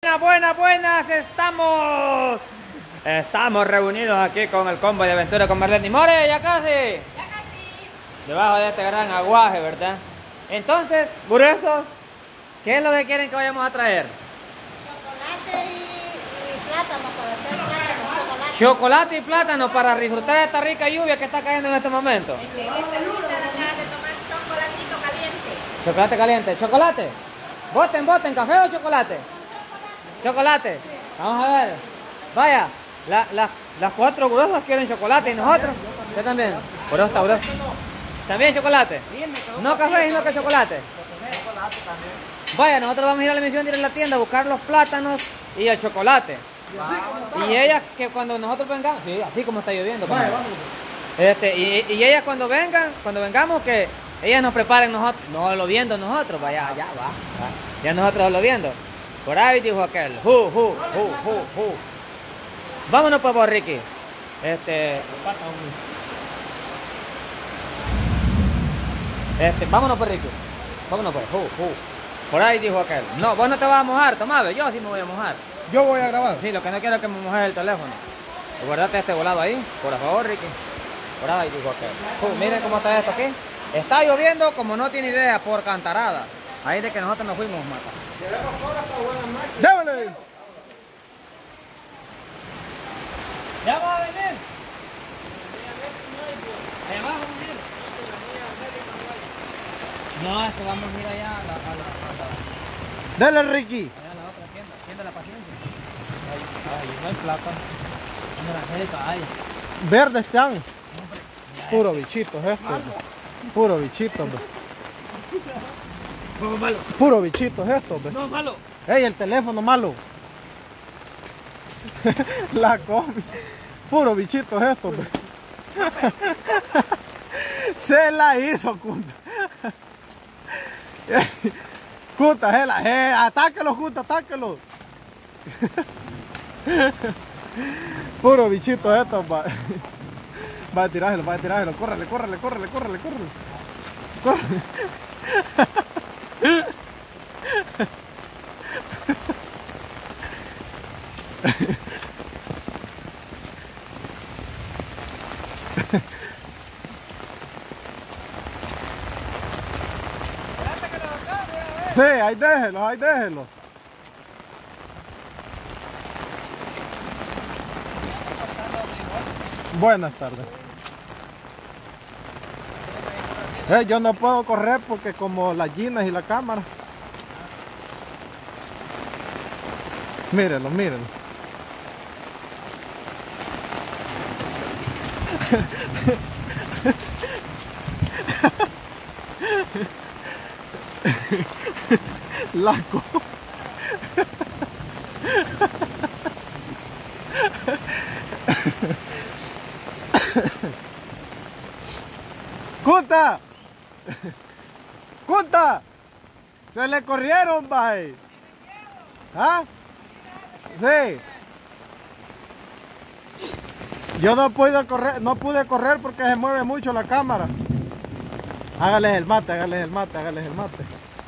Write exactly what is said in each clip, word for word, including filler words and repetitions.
Buenas, buenas, buenas, estamos Estamos reunidos aquí con el combo de aventura con Marlene y More, ya casi Ya casi debajo de este gran aguaje, ¿verdad? Entonces, gruesos, ¿qué es lo que quieren que vayamos a traer? chocolate y, y plátano para hacer plátano, chocolate. Chocolate y plátano para disfrutar de esta rica lluvia que está cayendo en este momento. Es que en esta lista dan ganas de tomar chocolatito caliente. Chocolate caliente, chocolate. Voten, voten, café o chocolate. Chocolate. Vamos a ver. Vaya, la, la, las cuatro gruesas quieren chocolate y nosotros. Yo también. Por eso está grueso. También chocolate. No café, sino que chocolate. Vaya, nosotros vamos a ir a la misión de ir a la tienda a buscar los plátanos y el chocolate. Y ella que cuando nosotros vengamos, sí, así como está lloviendo. Vaya, vamos. Este, y, y ellas cuando vengan, cuando vengamos, que ellas nos preparen nosotros, no lo viendo nosotros, vaya, ya va, va. Ya nosotros lo viendo. Por ahí dijo aquel, hu, hu, hu, hu, hu. Vámonos pues, por Ricky. Este, este, vámonos por Ricky. Vámonos pues, hu, hu. Por ahí dijo aquel. No, vos no te vas a mojar, toma, ve, yo sí me voy a mojar. Yo voy a grabar. Sí, lo que no quiero es que me mojes el teléfono. Guardate este volado ahí, por favor, Ricky. Por ahí dijo aquel. Uh, miren cómo está esto aquí. Está lloviendo como no tiene idea, por cantarada. Ahí de que nosotros nos fuimos, mata. ¡Llévele! ¿Ya va a venir? ¿Ya va a venir? No, es que vamos a ir allá a la, a la, a la, Dale, Ricky. allá a la otra tienda, tienda de la paciencia. Ahí, ahí no hay plata. No la cerca, ahí. Verdes están. Puro bichitos estos. Puro bichitos. No, malo. Puro bichitos estos. No, malo. Ey, el teléfono malo. La comi. Puro bichitos estos. Se la hizo, Kunta. Kunta, se la, eh, atáquelo, Kunta, atáquelo. Puro bichito esto, va. Va a tirárselo, va a tirárselo. Córrele, córrele, córrele, córrele, córrele. Córrele. Sí, ahí déjelo, ahí déjelo. Buenas tardes. Eh, yo no puedo correr porque como las ginas y la cámara. Mírenlo, mírenlo. La co... ¡Kunta! ¡Kunta! Se le corrieron, bye. ¿Ah? Sí. Yo no pude correr, no pude correr porque se mueve mucho la cámara. Hágales el mate, hágales el mate, hágales el mate.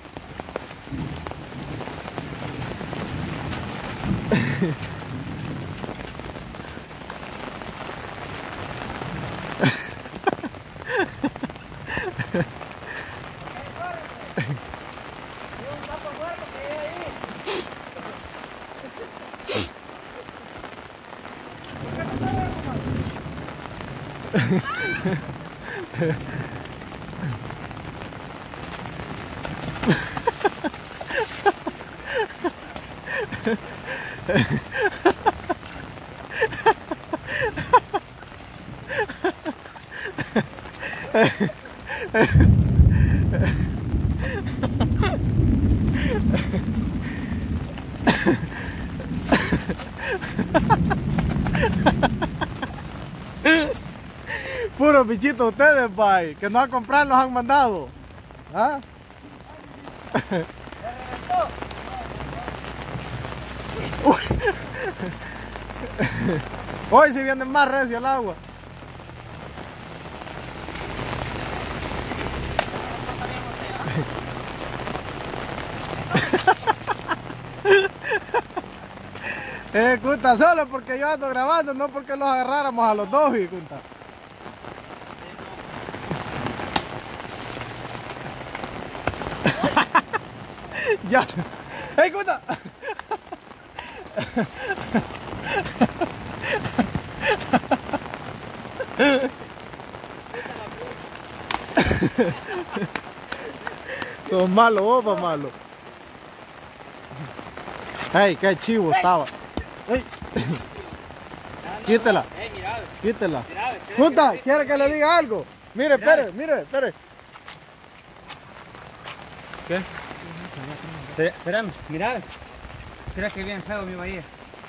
Puros bichitos ustedes, bye, que no a comprar los han mandado. ¿Ah? Hoy si viene más recio el agua. Eh, Cunta, solo porque yo ando grabando, no porque los agarráramos a los dos, y Cunta. Ya. ¡Hey, Cunta! Son malos, opa, malo. Hey, qué chivo estaba. Hey. Quítela. Quítela. Cunta, ¿quiere que le diga algo? Mire, espere, mire, espere. ¿Qué? Espérame, mira. Mira que bien feo mi bahía.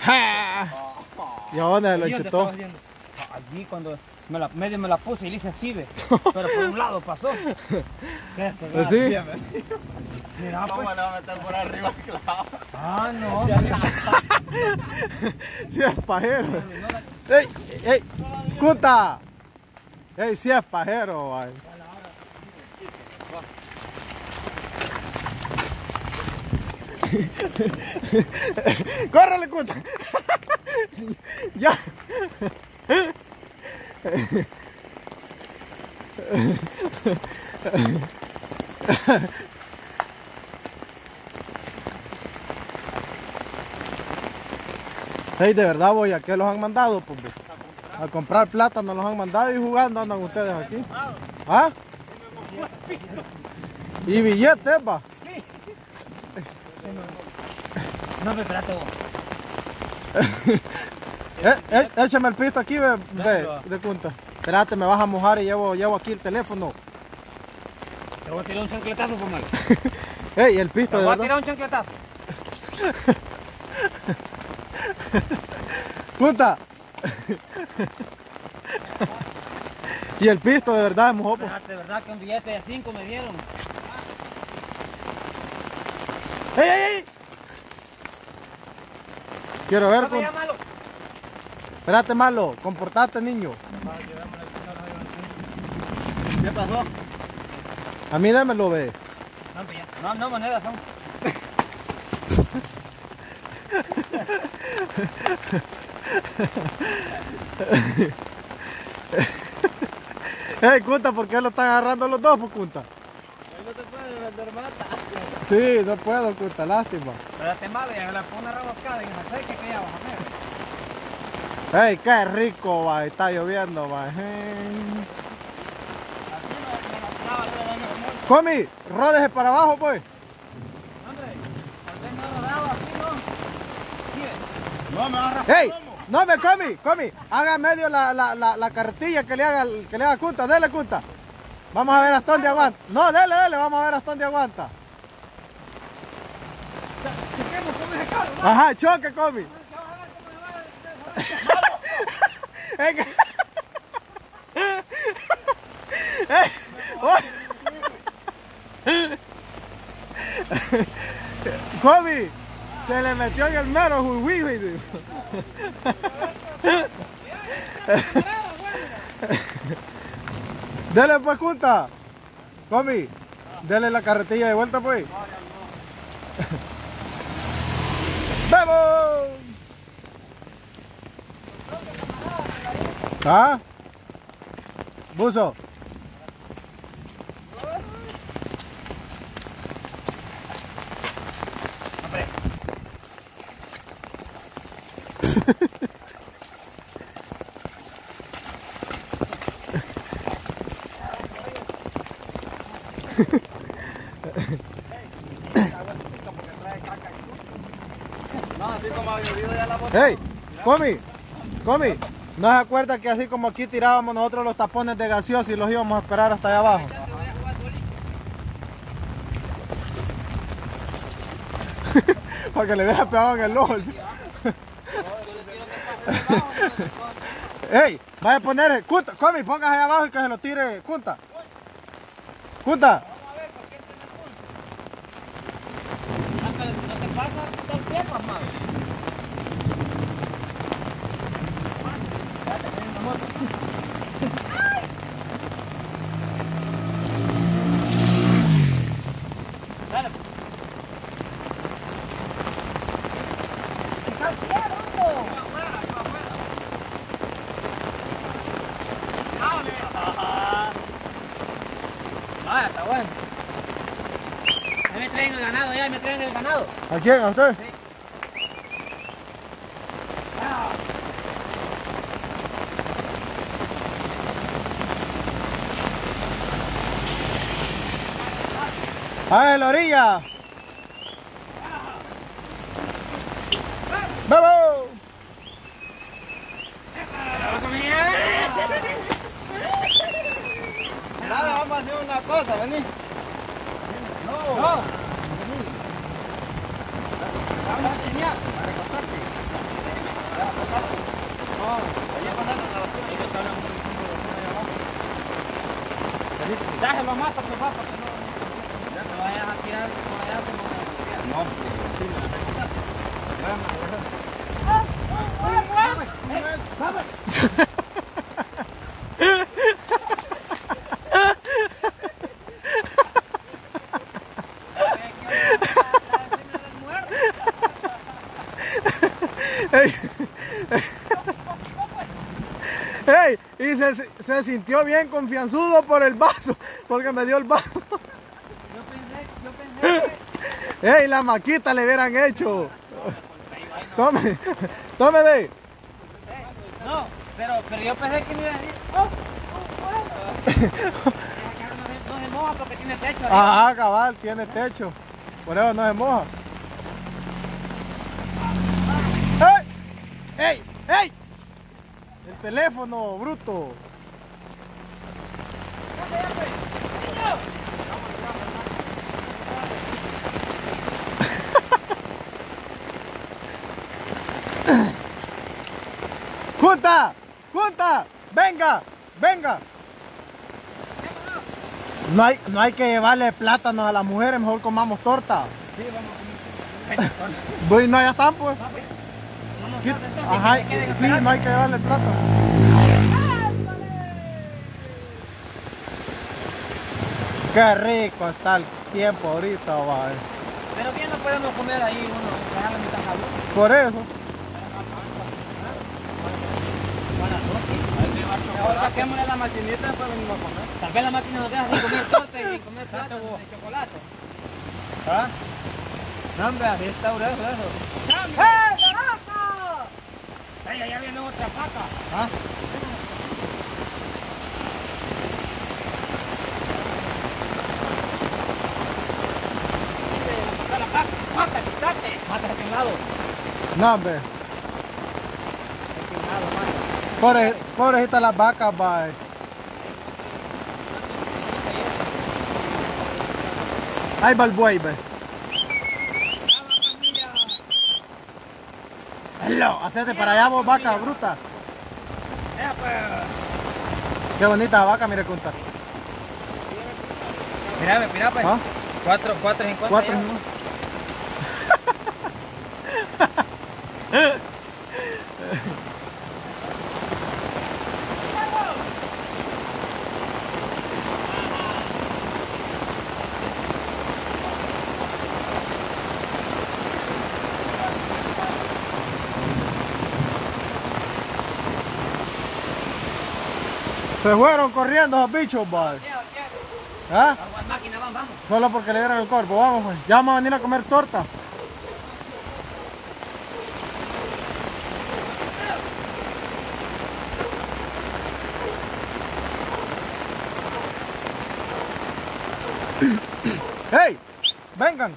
¿Y a dónde se lo ¿Y dónde chutó? estabas viendo? Allí cuando me la, medio me la puse y le hice así, ve. Pero por un lado pasó. ¿Qué? Pues sí. Mira, pues. ¿Cómo le va a meter por arriba el clavo? Ah, no. Si es pajero. ¡Ey! ¡Ey! ¡Cunta! ¡Ey! Si es pajero, ay. ¡Córrele, Cunta! ¡Ya! Hey, de verdad voy, ¿a qué los han mandado? Pues, a comprar plátano los han mandado y jugando andan ustedes aquí. ¿Ah? Y billetes, va. No me espérate vos. eh, eh, échame el pisto aquí, ve, ve, de Cunta. Espérate, me vas a mojar y llevo, llevo aquí el teléfono. Te voy a tirar un chancletazo, por mal. Ey, el pisto, Te de voy a verdad. tirar un chancletazo. Cunta. Y el pisto, de verdad, mojó. Po. De verdad que un billete de cinco me dieron. ¡Ey, ey, ey! Quiero ver, ¿Cómo se Cunta. llama? Espérate, malo, comportate, niño. ¿Qué pasó? A mí démelo, ve. No, pues ya. no, no monedas son. Ey, Cunta, ¿por qué lo están agarrando los dos, pues, Cunta? No te puedes vender mata. Sí, no puedo, Cunta, lástima. Espérate malo, ya la pongo una reboscada y en aceite que ya vas a ver. Ey, qué rico, va, está lloviendo, va. Comi, ródese para abajo, pues. Hombre, tal vez no lo daba así, ¿no? Sí, No, me va a raspar. ¡Ey! No me Comi, Comi, haga medio la, la, la, la carretilla que le haga que le haga Cunta, dele Cunta. Vamos a ver hasta dónde aguanta. No, dele, dele, vamos a ver hasta dónde aguanta. choquemos con ese carro, ¿no? Ajá, choque, Comi. Es que- ¡Ey! ¡Oh! Comi, se le metió en el mero juijuy, güey. Dele pues, Cunta. Comi, dele la carretilla de vuelta, pues. ¡Vamos! ¿Ah? Buzo. Hombre. No, así como ha llovido ya la bota. ¡Hey! Comi, Comi, ¿no se acuerda que así como aquí tirábamos nosotros los tapones de gaseosa y los íbamos a esperar hasta allá abajo? Para que le hubiera pegado en el ojo. ¡Ey! Vaya a poner, Cunta, Comi, póngase allá abajo y que se lo tire, Cunta. Cunta. No te pasa todo el tiempo, amado. Dale. ganado ya, me traen el ganado. ¿A quién? ¿A usted? Sí. ¡Ah, en la orilla! ¡Vamos! Nada, vamos a hacer una cosa, vení. No. No. Vamos a chinear. Para recostarte. Para recostarte. No. Allí pasar la grabación. Ellos hablan un poquito de allá abajo. Déjalo más para que va, para que no, no vayas a tirar por allá como No, sí, me la recortaste. ¡Ey! ¡Ey! Y se, se sintió bien confianzudo por el vaso, porque me dio el vaso. Yo pensé, yo pensé que... ¡Ey! La maquita le hubieran hecho. Tome, tome, ve. No, pero, pero yo pensé que me iba a decir... Oh, oh, oh. No se moja porque tiene techo. Ajá, cabal, tiene techo. Por eso no se moja. ¡Ey! ¡Ey! ¡Ey! El teléfono, bruto. ¡Junta! ¡Junta! ¡Venga! ¡Venga! No hay, no hay que llevarle plátanos a las mujeres, mejor comamos torta. Sí, vamos a comer. Voy, no, ya están pues. Ajá, sí, no hay que llevarle plátano. Qué rico está el tiempo ahorita, va. Pero bien no podemos comer ahí uno, dejar la mitad jalón. Por eso. Mejor saquémosle la maquinita y después venimos a comer. Tal vez la máquina nos deja sin comer torta y comer plátano de chocolate. ¿Ah? No, hombre, así está grueso eso. ¡Eh, carajo! ¡Ey, allá viene otra vaca! ¿Ah? ¡La vaca! ¡Mata, quítate! ¡Mata a aquel lado! No, hombre. Pobre, pobrecita las vacas, va. Ahí va el buey, ve. Hello, hacete para allá vos, vaca bruta. ¡Eh, pues! Qué bonita vaca, mire, contar. Mira, mira, pues. ¿Ah? Cuatro, cuatro cincuenta. Cuatro. ya. Se fueron corriendo esos bichos, va. ¿Ah? Vamos, máquina, vamos, vamos. Solo porque le dieron el cuerpo, vamos pues. Ya vamos a venir a comer torta. ¡Hey! ¡Vengan!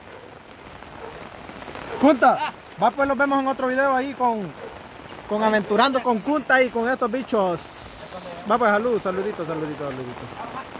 Kunta, va pues los vemos en otro video ahí con, con aventurando con Kunta y con estos bichos. Va pues, salud, saludito, saludito, saludito.